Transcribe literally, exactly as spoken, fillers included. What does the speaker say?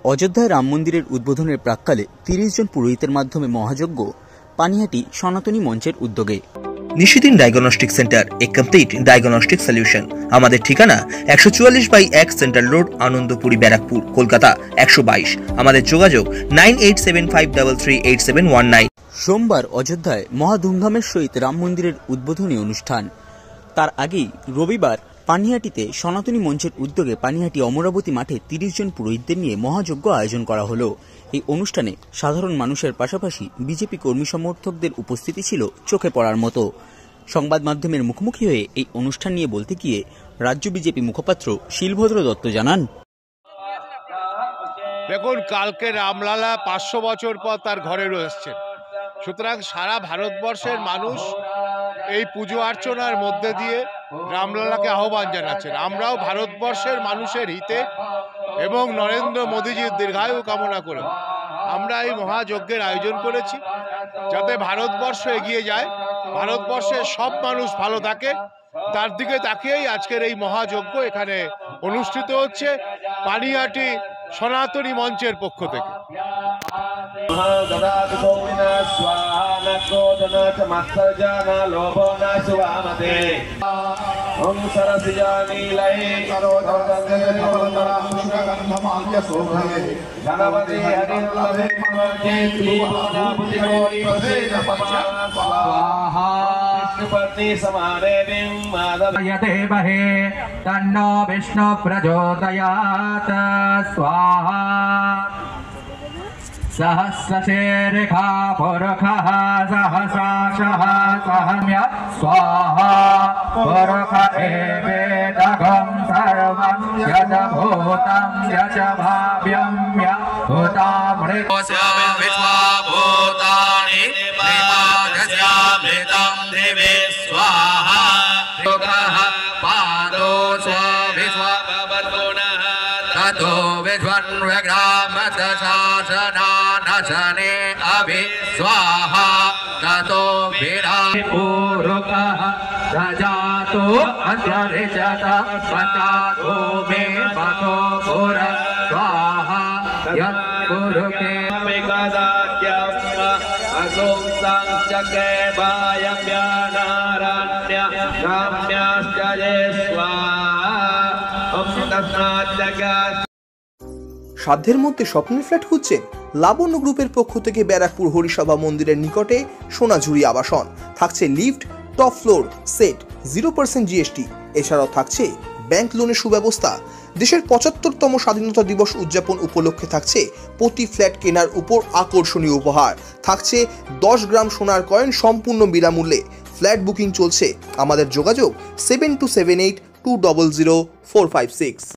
অযোধ্যায় রাম মন্দিরের উদ্বোধনের প্রাক্কালে তিরিশ জন পুরোহিতের মাধ্যমে মহাযজ্ঞ পানিহাটি সনাতনী মঞ্চের উদ্যোগে। Nishidin diagnostic centre, a complete diagnostic solution. আমাদের ঠিকানা একশো চুয়াল্লিশ বাই এক সেন্ট্রাল রোড, আনন্দপুরি, ব্যারাকপুর, কলকাতা একশো বাইশ। আমাদের যোগাযোগ nine eight seven five three three eight seven one nine. সোমবার অযোধ্যায় মহা ধুমধামের সহিত রাম মন্দিরের উদ্বোধনী অনুষ্ঠান। তার আগেই রবিবার পানিহাটিতে সনাতনী মঞ্চের উদ্যোগে পানিহাটি অমরাবতী মাঠে তিরিশ জন পুরোহিতদের নিয়ে মহাযজ্ঞ আয়োজন করা হলো। এই অনুষ্ঠানে সাধারণ মানুষের পাশাপাশি বিজেপি কর্মী সমর্থকদের উপস্থিতি ছিল চোখে পড়ার মতো। সংবাদ মাধ্যমের মুখোমুখি হয়ে এই অনুষ্ঠান নিয়ে বলতে গিয়ে রাজ্য বিজেপি মুখপাত্র শিলভদ্র দত্ত জানান, দেখুন, কালকে রামলালা পাঁচশো বছর পর তার ঘরে রয়েছে, সুতরাং সারা ভারতবর্ষের মানুষ এই পুজো অর্চনার মধ্যে দিয়ে রামলালাকে আহ্বান জানাচ্ছেন। আমরাও ভারতবর্ষের মানুষের হিতে এবং নরেন্দ্র মোদীজির দীর্ঘায়ু কামনা করে আমরা এই মহাযজ্ঞের আয়োজন করেছি, যাতে ভারতবর্ষ এগিয়ে যায়, ভারতবর্ষের সব মানুষ ভালো থাকে, তার দিকে তাকিয়েই আজকের এই মহাযজ্ঞ এখানে অনুষ্ঠিত হচ্ছে পানিহাটি সনাতনী মঞ্চের পক্ষ থেকে। तन्नो विष्णु प्रचोदयात् स्वाहा। सहस्रशीर्षा पुरुषः सहसाशः सहम्य स्वाहा। पुरुष एवेदघं सर्वं यत् भूतं यत् भाव्यं विश्वभूतानि विभागस्यामृतं दिवे स्वाहा। पादो स्वविश्वभवतुनः ततो विध्वन्व्यग्रामत शासनानशने अभि स्वाहा। ततो विरापूरुकः प्रजातो अन्तरिक्षत पचातो मे पतो पुर स्वाहा। यत्पुरुके সাধ্যের মধ্যে স্বপ্নের ফ্ল্যাট খুঁজছেন? লাবণ্য গ্রুপের পক্ষ থেকে ব্যারাকপুর হরিসভা মন্দিরের নিকটে সোনাঝুরি আবাসন। থাকছে lift, top floor set, zero percent GST. এছাড়াও থাকছে ব্যাংক লোনের সুব্যবস্থা। দেশের পঁচাত্তরতম স্বাধীনতা দিবস উদযাপন উপলক্ষে থাকছে প্রতি ফ্ল্যাট কেনার উপর আকর্ষণীয় উপহার। থাকছে দশ গ্রাম সোনার কয়েন সম্পূর্ণ বিনামূল্যে। ফ্ল্যাট বুকিং চলছে। আমাদের যোগাযোগ seven two seven eight two double zero four five six.